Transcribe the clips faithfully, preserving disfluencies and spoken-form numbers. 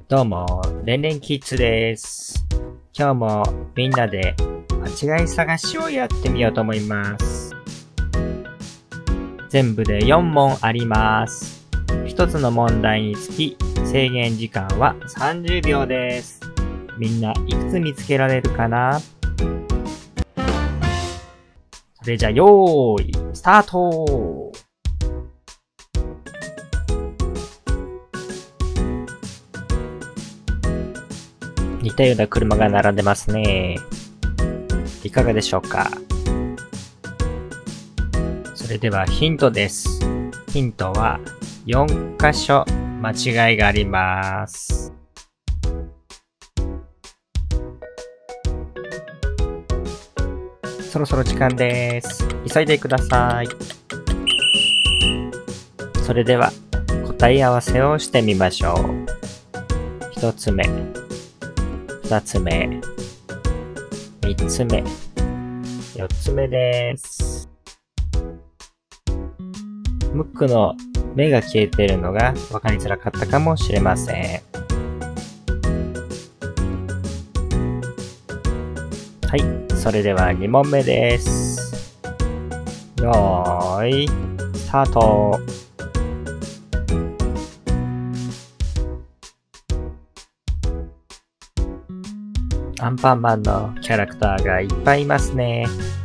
どうも、レンレンキッズです。今日もみんなで間違い探しをやってみようと思います。全部でよん問あります。ひとつの問題につき制限時間はさんじゅうびょうです。みんないくつ見つけられるかな？それじゃあ、よーい、スタート！似たような車が並んでますね。いかがでしょうか？それではヒントです。ヒントはよんかしょ間違いがあります。そろそろ時間です。急いでください。それでは答え合わせをしてみましょう。ひとつめ、ふたつめ、みっつめ、よっつめです。ムックの目が消えているのが分かりづらかったかもしれません。はい、それではに問目です。よーい、スタート。アンパンマンのキャラクターがいっぱいいますね。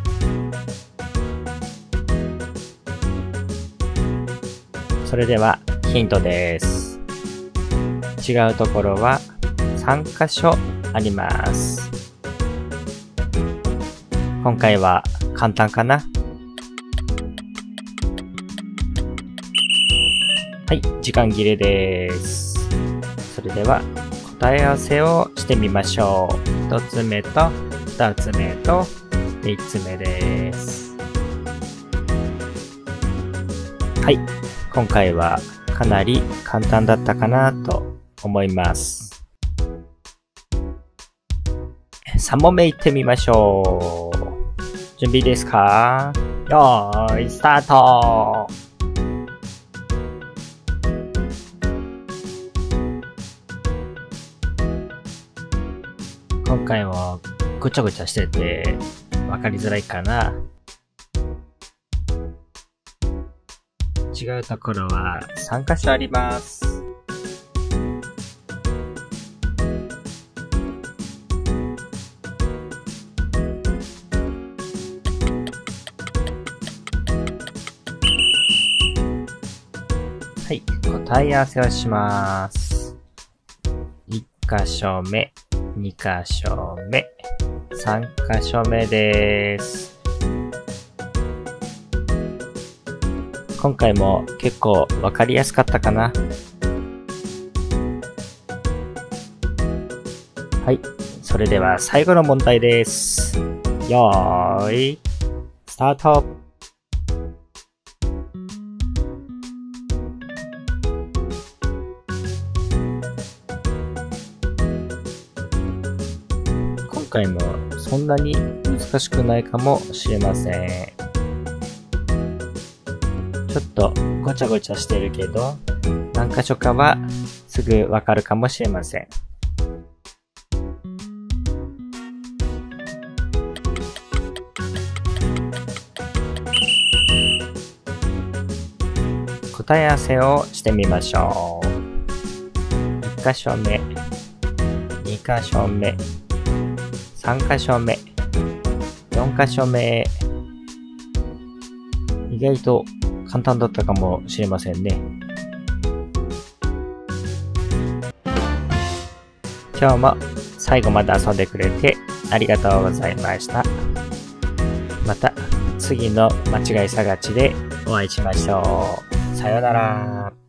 それではヒントです。違うところはさんかしょあります。今回は簡単かな？はい、時間切れです。それでは答え合わせをしてみましょう。ひとつめとふたつめとみっつめです。はい、今回はかなり簡単だったかなと思います。さん問目いってみましょう。準備ですか？よーい、スタート！今回もぐちゃぐちゃしてて分かりづらいかな。違うところはさんかしょあります。はい、答え合わせをします。いっかしょめ、にかしょめ、さんかしょめです。今回も結構わかりやすかったかな。はい、それでは最後の問題です。よーい、スタート！今回もそんなに難しくないかもしれません。ちょっとごちゃごちゃしてるけど、何箇所かはすぐわかるかもしれません。答え合わせをしてみましょう。いっかしょめ、にかしょめ、さんかしょめ、よんかしょめ。意外と簡単だったかもしれませんね。今日も最後まで遊んでくれてありがとうございました。また次の間違い探しでお会いしましょう。さようなら。